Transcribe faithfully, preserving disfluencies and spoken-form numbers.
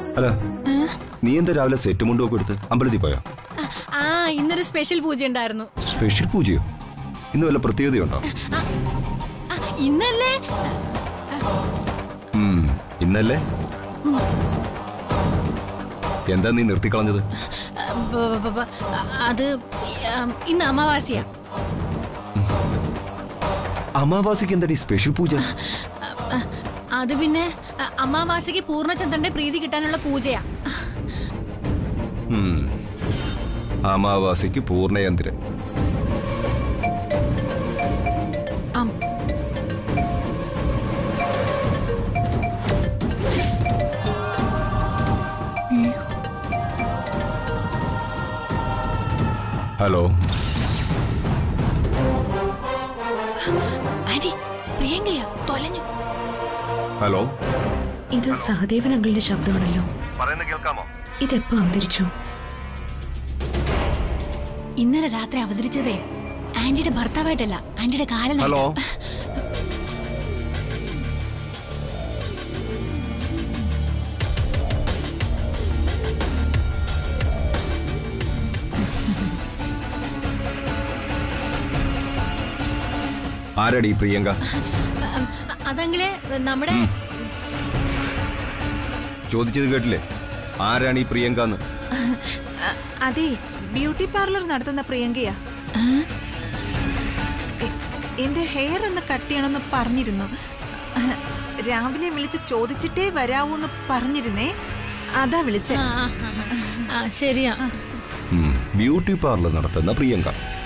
അല്ല നീ എന്താ രാവിലെ സെറ്റ് മുണ്ടൊക്കെ എടുത്ത് അമ്പലത്തിൽ പോയോ? ആ ഇന്നൊരു സ്പെഷ്യൽ പൂജ ഉണ്ടായിരുന്നു. സ്പെഷ്യൽ പൂജയോ? ഇന്ന് വല്ല പ്രത്യേകതയുണ്ടോ? ഇന്നല്ലേ ഇന്നല്ലേ എന്താ നീ നിർത്തിക്കളഞ്ഞത്? അത് ഇന്ന് അമാവാസിയാ. അമാവാസിക്ക് എന്താ സ്പെഷ്യൽ പൂജ? അത് പിന്നെ അമാവാസിക്ക് പൂർണ്ണചന്ദ്രന്റെ പ്രീതി കിട്ടാനുള്ള പൂജയാ. അമാവാസിക്ക് പൂർണ്ണചന്ദ്രൻ. ഹലോ ആന്റി, പ്രിയങ്കയാ തൊലഞ്ഞു. ഹലോ, ഇത് സഹദേവൻ അങ്കിളിന്റെ ശബ്ദമാണല്ലോ. പറയുന്നത് കേൾക്കാമോ? ഇതെപ്പോ അവതരിച്ചു? ഇന്നലെ രാത്രി അവതരിച്ചതേ ആന്റിയുടെ ഭർത്താവായിട്ടല്ല, ആന്റിയുടെ കാലനായിട്ട്. ഹലോ ആരാടി പ്രിയങ്ക? അതെങ്കിലേ നമ്മുടെ ചോദിച്ചത് കേട്ടില്ലേ? ആരാണ് ഈ പ്രിയങ്ക? അതെ, ബ്യൂട്ടി പാർലർ നടത്തുന്ന പ്രിയങ്കയാ. എന്റെ ഹെയർ ഒന്ന് കട്ട് ചെയ്യണമെന്ന് പറഞ്ഞിരുന്നു. രാവിലെ വിളിച്ച് ചോദിച്ചിട്ടേ വരാവൂന്ന് പറഞ്ഞിരുന്നേ, അതാ വിളിച്ച. ശരിയാ, ബ്യൂട്ടി പാർലർ നടത്തുന്ന പ്രിയങ്ക.